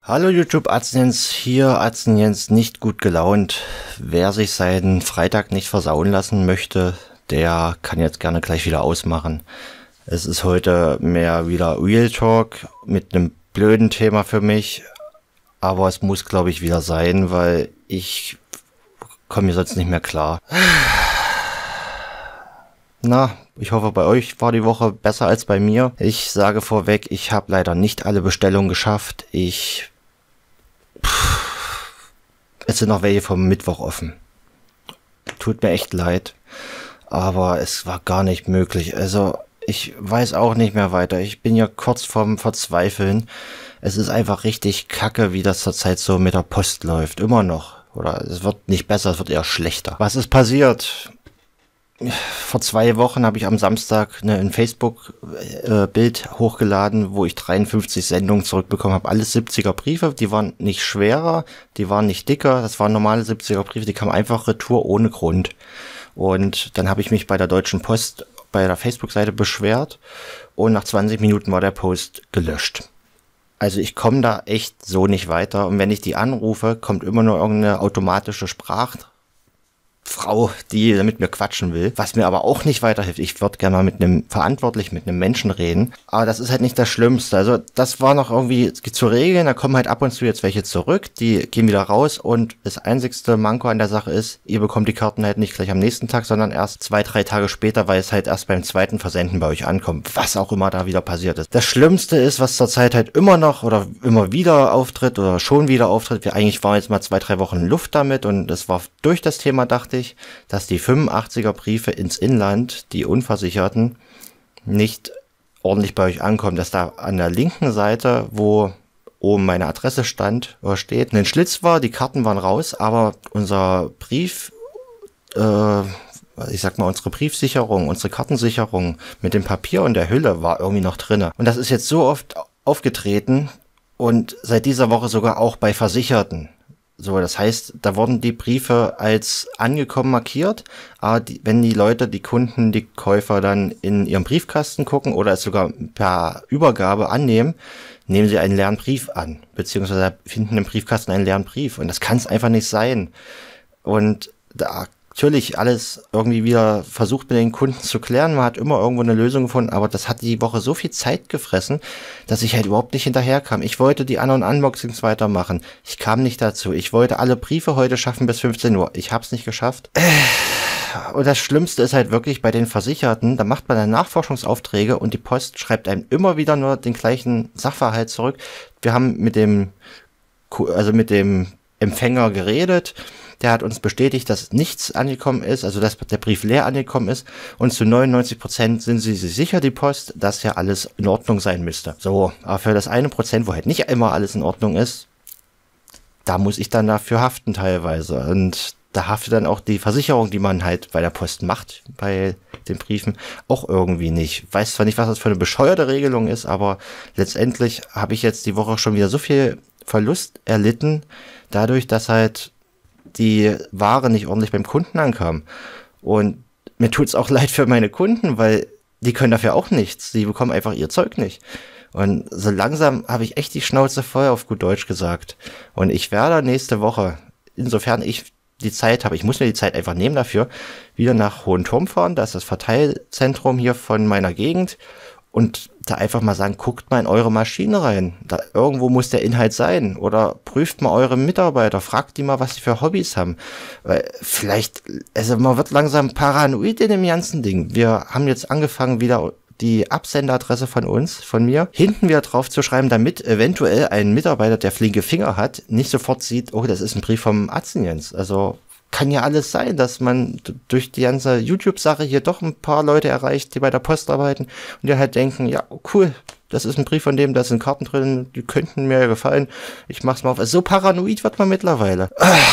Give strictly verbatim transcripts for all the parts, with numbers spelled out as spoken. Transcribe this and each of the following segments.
Hallo YouTube, Arztjens hier, Arztjens nicht gut gelaunt. Wer sich seinen Freitag nicht versauen lassen möchte, der kann jetzt gerne gleich wieder ausmachen. Es ist heute mehr wieder Real Talk mit einem blöden Thema für mich, aber es muss, glaube ich, wieder sein, weil ich komme hier sonst nicht mehr klar. Na, ich hoffe, bei euch war die Woche besser als bei mir. Ich sage vorweg, ich habe leider nicht alle Bestellungen geschafft. Ich... Pff, es sind noch welche vom Mittwoch offen. Tut mir echt leid, aber es war gar nicht möglich. Also, ich weiß auch nicht mehr weiter. Ich bin ja kurz vorm Verzweifeln. Es ist einfach richtig kacke, wie das zurzeit so mit der Post läuft. Immer noch. Oder es wird nicht besser, es wird eher schlechter. Was ist passiert? Vor zwei Wochen habe ich am Samstag ne, ein Facebook-Bild äh, hochgeladen, wo ich dreiundfünfzig Sendungen zurückbekommen habe. Alles siebziger Briefe, die waren nicht schwerer, die waren nicht dicker, das waren normale siebziger Briefe, die kamen einfach retour ohne Grund. Und dann habe ich mich bei der Deutschen Post bei der Facebook-Seite beschwert und nach zwanzig Minuten war der Post gelöscht. Also ich komme da echt so nicht weiter und wenn ich die anrufe, kommt immer nur irgendeine automatische Sprache. Frau, die mit mir quatschen will, was mir aber auch nicht weiterhilft. Ich würde gerne mal mit einem Verantwortlichen, mit einem Menschen reden, aber das ist halt nicht das Schlimmste. Also das war noch irgendwie zu regeln, da kommen halt ab und zu jetzt welche zurück, die gehen wieder raus und das einzigste Manko an der Sache ist, ihr bekommt die Karten halt nicht gleich am nächsten Tag, sondern erst zwei, drei Tage später, weil es halt erst beim zweiten Versenden bei euch ankommt, was auch immer da wieder passiert ist. Das Schlimmste ist, was zurzeit halt immer noch oder immer wieder auftritt oder schon wieder auftritt, wir eigentlich waren jetzt mal zwei, drei Wochen Luft damit und es war durch das Thema, dachte ich, dass die fünfundachtziger Briefe ins Inland, die Unversicherten, nicht ordentlich bei euch ankommen, dass da an der linken Seite, wo oben meine Adresse stand oder steht, ein Schlitz war, die Karten waren raus, aber unser Brief, äh, ich sag mal unsere Briefsicherung, unsere Kartensicherung mit dem Papier und der Hülle war irgendwie noch drinne. Und das ist jetzt so oft aufgetreten und seit dieser Woche sogar auch bei Versicherten. So, das heißt, da wurden die Briefe als angekommen markiert, aber die, wenn die Leute, die Kunden, die Käufer dann in ihren Briefkasten gucken oder es sogar per Übergabe annehmen, nehmen sie einen leeren Brief an, beziehungsweise finden im Briefkasten einen leeren Brief und das kann es einfach nicht sein. Und da natürlich alles irgendwie wieder versucht mit den Kunden zu klären. Man hat immer irgendwo eine Lösung gefunden, aber das hat die Woche so viel Zeit gefressen, dass ich halt überhaupt nicht hinterherkam. Ich wollte die anderen Unboxings weitermachen. Ich kam nicht dazu. Ich wollte alle Briefe heute schaffen bis fünfzehn Uhr. Ich habe es nicht geschafft. Und das Schlimmste ist halt wirklich bei den Versicherten, da macht man dann Nachforschungsaufträge und die Post schreibt einem immer wieder nur den gleichen Sachverhalt zurück. Wir haben mit dem, also mit dem Empfänger geredet. Der hat uns bestätigt, dass nichts angekommen ist, also dass der Brief leer angekommen ist. Und zu neunundneunzig Prozent sind sie sich sicher, die Post, dass ja alles in Ordnung sein müsste. So, aber für das eine Prozent, wo halt nicht immer alles in Ordnung ist, da muss ich dann dafür haften teilweise. Und da haftet dann auch die Versicherung, die man halt bei der Post macht, bei den Briefen, auch irgendwie nicht. Ich weiß zwar nicht, was das für eine bescheuerte Regelung ist, aber letztendlich habe ich jetzt die Woche schon wieder so viel Verlust erlitten, dadurch, dass halt die Ware nicht ordentlich beim Kunden ankam. Und mir tut's auch leid für meine Kunden, weil die können dafür auch nichts. Die bekommen einfach ihr Zeug nicht. Und so langsam habe ich echt die Schnauze voll, auf gut Deutsch gesagt. Und ich werde nächste Woche, insofern ich die Zeit habe, ich muss mir die Zeit einfach nehmen dafür, wieder nach Hohenturm fahren. Da ist das Verteilzentrum hier von meiner Gegend. Und da einfach mal sagen, guckt mal in eure Maschine rein. Da irgendwo muss der Inhalt sein. Oder prüft mal eure Mitarbeiter. Fragt die mal, was sie für Hobbys haben. Weil vielleicht, also man wird langsam paranoid in dem ganzen Ding. Wir haben jetzt angefangen, wieder die Absenderadresse von uns, von mir, hinten wieder drauf zu schreiben, damit eventuell ein Mitarbeiter, der flinke Finger hat, nicht sofort sieht, oh, das ist ein Brief vom Arztjens. Also kann ja alles sein, dass man durch die ganze YouTube-Sache hier doch ein paar Leute erreicht, die bei der Post arbeiten und die halt denken, ja, cool, das ist ein Brief von dem, da sind Karten drin, die könnten mir ja gefallen, ich mach's mal auf. Also so paranoid wird man mittlerweile.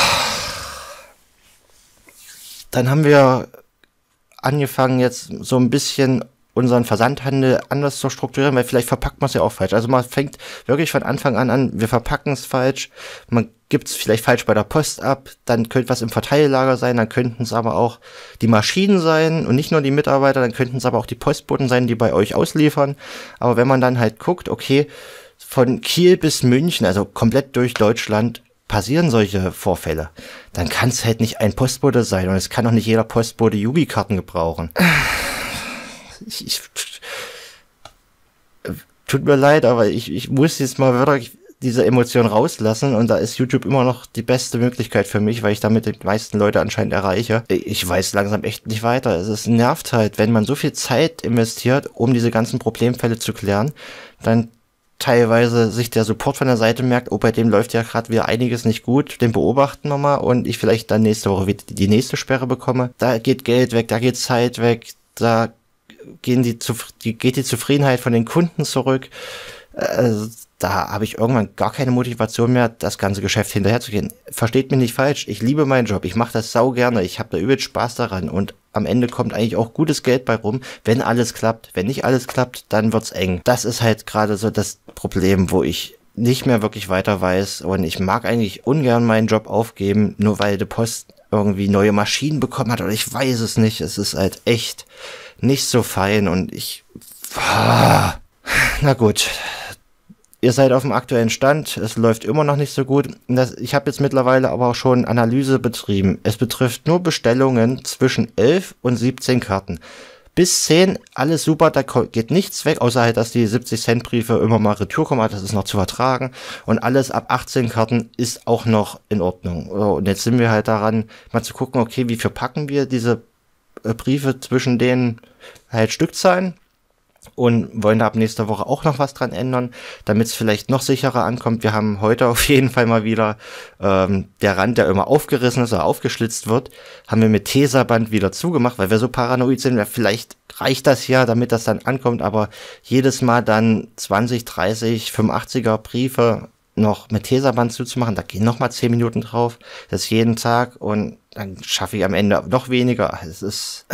Dann haben wir angefangen jetzt so ein bisschen unseren Versandhandel anders zu strukturieren, weil vielleicht verpackt man es ja auch falsch. Also man fängt wirklich von Anfang an an, wir verpacken es falsch, man gibt es vielleicht falsch bei der Post ab, dann könnte was im Verteillager sein, dann könnten es aber auch die Maschinen sein und nicht nur die Mitarbeiter, dann könnten es aber auch die Postboten sein, die bei euch ausliefern. Aber wenn man dann halt guckt, okay, von Kiel bis München, also komplett durch Deutschland, passieren solche Vorfälle. Dann kann es halt nicht ein Postbote sein und es kann auch nicht jeder Postbote Yubi-Karten gebrauchen. Ich, ich, tut mir leid, aber ich, ich muss jetzt mal wirklich diese Emotion rauslassen und da ist YouTube immer noch die beste Möglichkeit für mich, weil ich damit die meisten Leute anscheinend erreiche. Ich weiß langsam echt nicht weiter. Es ist, nervt halt, wenn man so viel Zeit investiert, um diese ganzen Problemfälle zu klären, dann teilweise sich der Support von der Seite merkt, oh, bei dem läuft ja gerade wieder einiges nicht gut, den beobachten wir mal und ich vielleicht dann nächste Woche wieder die nächste Sperre bekomme. Da geht Geld weg, da geht Zeit weg, da gehen die, die geht die Zufriedenheit von den Kunden zurück. Also, da habe ich irgendwann gar keine Motivation mehr, das ganze Geschäft hinterherzugehen. Versteht mich nicht falsch, ich liebe meinen Job, ich mache das sau gerne, ich habe da übelst Spaß daran und am Ende kommt eigentlich auch gutes Geld bei rum, wenn alles klappt. Wenn nicht alles klappt, dann wird's eng. Das ist halt gerade so das Problem, wo ich nicht mehr wirklich weiter weiß und ich mag eigentlich ungern meinen Job aufgeben, nur weil die Post irgendwie neue Maschinen bekommen hat oder ich weiß es nicht. Es ist halt echt nicht so fein und ich... Ah, na gut... Ihr seid auf dem aktuellen Stand, es läuft immer noch nicht so gut. Das, ich habe jetzt mittlerweile aber auch schon Analyse betrieben. Es betrifft nur Bestellungen zwischen elf und siebzehn Karten. Bis zehn, alles super, da geht nichts weg, außer halt, dass die siebzig Cent Briefe immer mal retour kommen, das ist noch zu vertragen. Und alles ab achtzehn Karten ist auch noch in Ordnung. Und jetzt sind wir halt daran, mal zu gucken, okay, wie verpacken wir diese Briefe zwischen denen halt Stückzahlen. Und wollen da ab nächster Woche auch noch was dran ändern, damit es vielleicht noch sicherer ankommt. Wir haben heute auf jeden Fall mal wieder ähm, der Rand, der immer aufgerissen ist oder aufgeschlitzt wird, haben wir mit Tesaband wieder zugemacht, weil wir so paranoid sind. Ja, vielleicht reicht das ja, damit das dann ankommt, aber jedes Mal dann zwanzig, dreißig, fünfundachtziger Briefe noch mit Tesaband zuzumachen, da gehen noch mal zehn Minuten drauf, das jeden Tag und dann schaffe ich am Ende noch weniger. Es ist...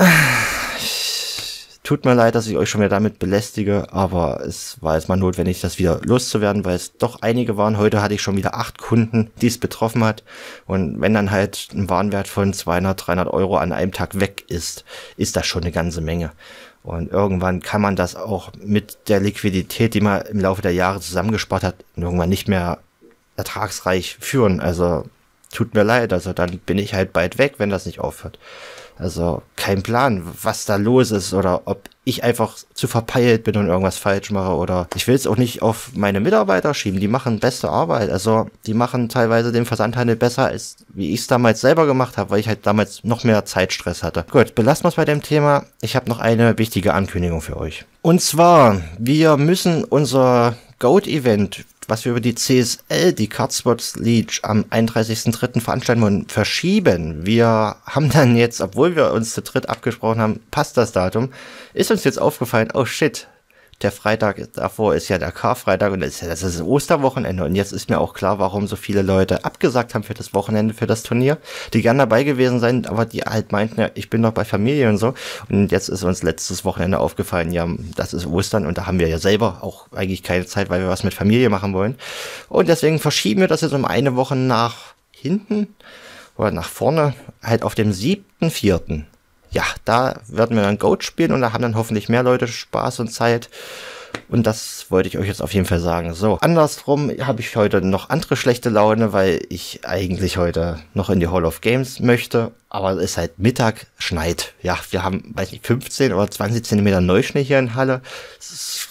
Tut mir leid, dass ich euch schon wieder damit belästige, aber es war jetzt mal notwendig, das wieder loszuwerden, weil es doch einige waren. Heute hatte ich schon wieder acht Kunden, die es betroffen hat. Und wenn dann halt ein Warenwert von zweihundert, dreihundert Euro an einem Tag weg ist, ist das schon eine ganze Menge. Und irgendwann kann man das auch mit der Liquidität, die man im Laufe der Jahre zusammengespart hat, irgendwann nicht mehr ertragsreich führen. Also tut mir leid, also dann bin ich halt bald weg, wenn das nicht aufhört. Also kein Plan, was da los ist oder ob ich einfach zu verpeilt bin und irgendwas falsch mache oder ich will es auch nicht auf meine Mitarbeiter schieben, die machen beste Arbeit, also die machen teilweise den Versandhandel besser, als wie ich es damals selber gemacht habe, weil ich halt damals noch mehr Zeitstress hatte. Gut, belassen wir es bei dem Thema. Ich habe noch eine wichtige Ankündigung für euch. Und zwar, wir müssen unser Goat-Event, was wir über die C S L, die Card Spots League, am einunddreißigsten dritten veranstalten wollen, verschieben. Wir haben dann jetzt, obwohl wir uns zu dritt abgesprochen haben, passt das Datum, ist uns jetzt aufgefallen, oh shit, der Freitag davor ist ja der Karfreitag und das ist ja das ist Osterwochenende und jetzt ist mir auch klar, warum so viele Leute abgesagt haben für das Wochenende, für das Turnier, die gern dabei gewesen sind, aber die halt meinten, ja, ich bin doch bei Familie und so und jetzt ist uns letztes Wochenende aufgefallen, ja, das ist Ostern und da haben wir ja selber auch eigentlich keine Zeit, weil wir was mit Familie machen wollen und deswegen verschieben wir das jetzt um eine Woche nach hinten oder nach vorne, halt auf dem siebten vierten Ja, da werden wir dann Goat spielen und da haben dann hoffentlich mehr Leute Spaß und Zeit. Und das wollte ich euch jetzt auf jeden Fall sagen. So, andersrum habe ich heute noch andere schlechte Laune, weil ich eigentlich heute noch in die Hall of Games möchte. Aber es ist halt Mittag, schneit. Ja, wir haben, weiß nicht, fünfzehn oder zwanzig Zentimeter Neuschnee hier in Halle. Es ist,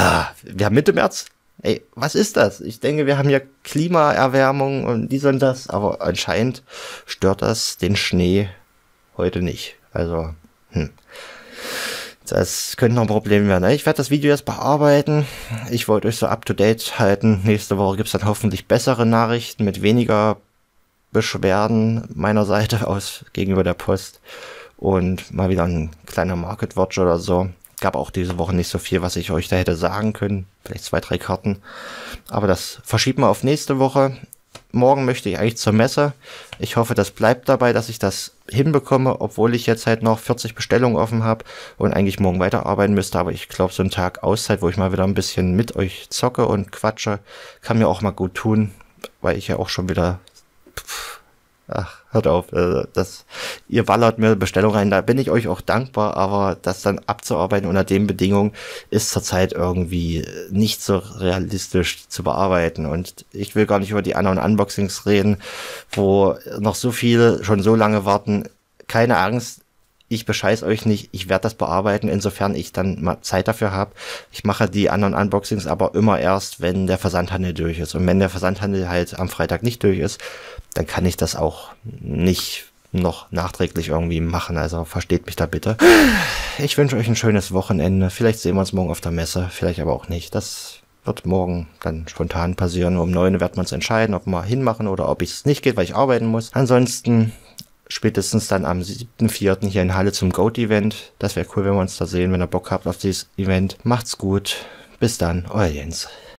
wir haben Mitte März. Ey, was ist das? Ich denke, wir haben ja Klimaerwärmung und dies und das. Aber anscheinend stört das den Schnee heute nicht. Also, hm. Das könnte noch ein Problem werden. Ich werde das Video jetzt bearbeiten. Ich wollte euch so up to date halten. Nächste Woche gibt es dann hoffentlich bessere Nachrichten mit weniger Beschwerden meiner Seite aus gegenüber der Post. Und mal wieder ein kleiner Market Watch oder so. Gab auch diese Woche nicht so viel, was ich euch da hätte sagen können. Vielleicht zwei, drei Karten. Aber das verschieben wir auf nächste Woche. Morgen möchte ich eigentlich zur Messe. Ich hoffe, das bleibt dabei, dass ich das hinbekomme, obwohl ich jetzt halt noch vierzig Bestellungen offen habe und eigentlich morgen weiterarbeiten müsste. Aber ich glaube, so ein Tag Auszeit, wo ich mal wieder ein bisschen mit euch zocke und quatsche, kann mir auch mal gut tun, weil ich ja auch schon wieder pff, Ach, hört auf. äh, Das, ihr ballert mir Bestellung rein, da bin ich euch auch dankbar, aber das dann abzuarbeiten unter den Bedingungen ist zurzeit irgendwie nicht so realistisch zu bearbeiten. Und ich will gar nicht über die anderen Unboxings reden, wo noch so viele schon so lange warten. Keine Angst, ich bescheiß euch nicht, ich werde das bearbeiten, insofern ich dann mal Zeit dafür habe. Ich mache die anderen Unboxings aber immer erst, wenn der Versandhandel durch ist. Und wenn der Versandhandel halt am Freitag nicht durch ist, dann kann ich das auch nicht noch nachträglich irgendwie machen. Also versteht mich da bitte. Ich wünsche euch ein schönes Wochenende. Vielleicht sehen wir uns morgen auf der Messe, vielleicht aber auch nicht. Das wird morgen dann spontan passieren. Um neun wird man es entscheiden, ob wir hinmachen oder ob es nicht geht, weil ich arbeiten muss. Ansonsten spätestens dann am siebten vierten hier in Halle zum Goat-Event. Das wäre cool, wenn wir uns da sehen, wenn ihr Bock habt auf dieses Event. Macht's gut. Bis dann, euer Jens.